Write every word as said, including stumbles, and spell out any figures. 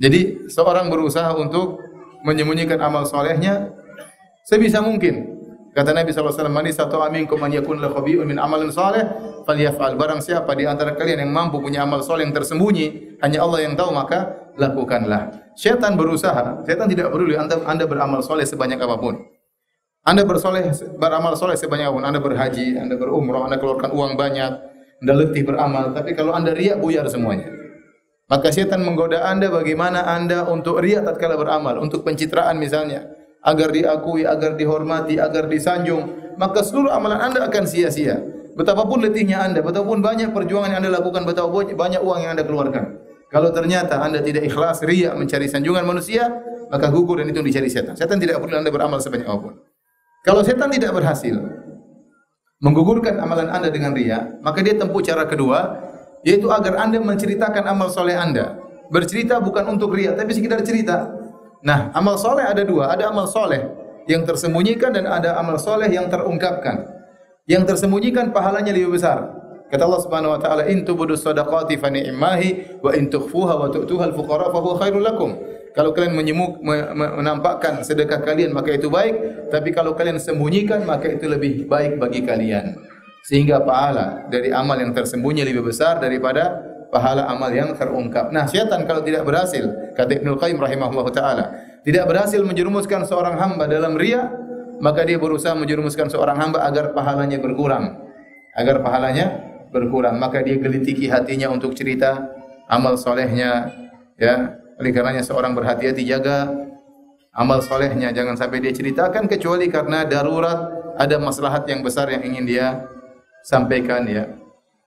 Jadi seorang berusaha untuk menyembunyikan amal solehnya sebisa mungkin. Kata Nabi sallallahu alaihi wasallam, "Man istata'a minkum an yakun lahu khabi'un min amalin salih, falyaf'al." Barang siapa di antara kalian yang mampu punya amal soleh yang tersembunyi, hanya Allah yang tahu, maka lakukanlah. Syaitan berusaha, syaitan tidak peduli anda, anda beramal soleh sebanyak apapun. Anda bersoleh, beramal soleh sebanyak apapun, Anda berhaji, Anda berumrah, Anda keluarkan uang banyak, Anda letih beramal, tapi kalau Anda riak, buyar semuanya. Maka syaitan menggoda Anda bagaimana Anda untuk riak tatkala beramal, untuk pencitraan misalnya, agar diakui, agar dihormati, agar disanjung, maka seluruh amalan Anda akan sia-sia. Betapapun letihnya Anda, betapapun banyak perjuangan yang Anda lakukan, betapapun banyak uang yang Anda keluarkan. Kalau ternyata Anda tidak ikhlas, riak mencari sanjungan manusia, maka gugur dan itu dicari setan. Setan tidak perlu Anda beramal sebanyak apapun. Kalau setan tidak berhasil menggugurkan amalan Anda dengan riya, maka dia tempuh cara kedua, yaitu agar Anda menceritakan amal soleh Anda. Bercerita bukan untuk riya, tapi sekedar cerita. Nah, amal soleh ada dua, ada amal soleh yang tersembunyikan dan ada amal soleh yang terungkapkan. Yang tersembunyikan pahalanya lebih besar. Kata Allah Subhanahu wa taala, "In tubudus shadaqati fa ni'mahi wa in tukhfuha wa tu'tuha al-fuqara fa huwa khairul lakum." Kalau kalian menyemuk, menampakkan sedekah kalian, maka itu baik, tapi kalau kalian sembunyikan, maka itu lebih baik bagi kalian. Sehingga pahala dari amal yang tersembunyi lebih besar daripada pahala amal yang terungkap. Nah, syaitan kalau tidak berhasil, kata Ibnu Qayyim rahimahullah ta'ala, tidak berhasil menjerumuskan seorang hamba dalam riya, maka dia berusaha menjerumuskan seorang hamba agar pahalanya berkurang. Agar pahalanya berkurang. Maka dia gelitiki hatinya untuk cerita amal solehnya. Ya, oleh karenanya seorang berhati-hati jaga amal solehnya. Jangan sampai dia ceritakan kecuali karena darurat, ada maslahat yang besar yang ingin dia sampaikan, ya.